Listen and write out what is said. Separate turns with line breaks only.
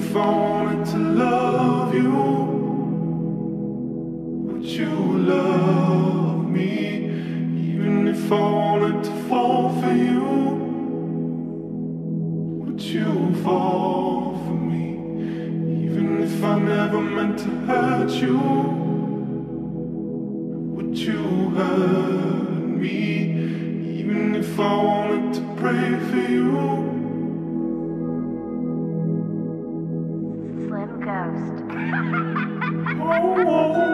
if I wanted to love you, would you love me? Even if I wanted to fall for you, would you fall for me? Even if I never meant to hurt you, would you hurt me? Even if I wanted to pray for you.
LIM GHOSTE.
Oh, oh.